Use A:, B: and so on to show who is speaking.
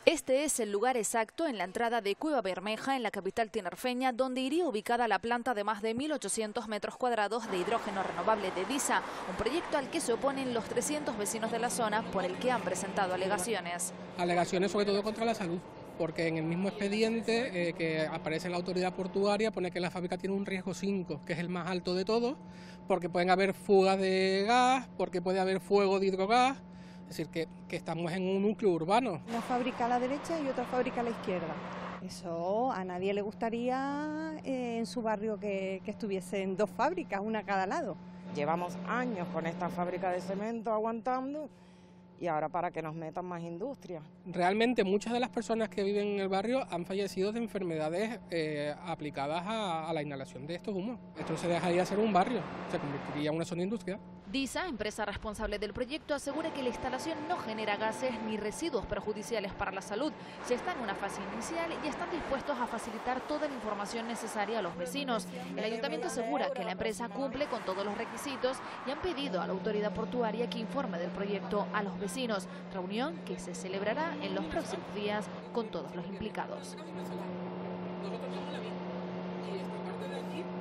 A: Este es el lugar exacto en la entrada de Cueva Bermeja, en la capital tinerfeña, donde iría ubicada la planta de más de 1.800 metros cuadrados de hidrógeno renovable de DISA, un proyecto al que se oponen los 300 vecinos de la zona, por el que han presentado alegaciones.
B: Alegaciones sobre todo contra la salud, porque en el mismo expediente que aparece en la autoridad portuaria pone que la fábrica tiene un riesgo 5, que es el más alto de todos, porque pueden haber fugas de gas, porque puede haber fuego de hidrogás. Es decir, que estamos en un núcleo urbano.
C: Una fábrica a la derecha y otra fábrica a la izquierda. Eso a nadie le gustaría en su barrio que estuviesen dos fábricas, una a cada lado.
D: Llevamos años con esta fábrica de cemento aguantando y ahora para que nos metan más industria.
B: Realmente muchas de las personas que viven en el barrio han fallecido de enfermedades aplicadas a la inhalación de estos humos. Esto se dejaría de ser un barrio, se convertiría en una zona industrial.
A: DISA, empresa responsable del proyecto, asegura que la instalación no genera gases ni residuos perjudiciales para la salud. Ya está en una fase inicial y están dispuestos a facilitar toda la información necesaria a los vecinos. El ayuntamiento asegura que la empresa cumple con todos los requisitos y han pedido a la autoridad portuaria que informe del proyecto a los vecinos. Reunión que se celebrará en los próximos días con todos los implicados.
B: Nosotros somos la misma. Y esta parte de aquí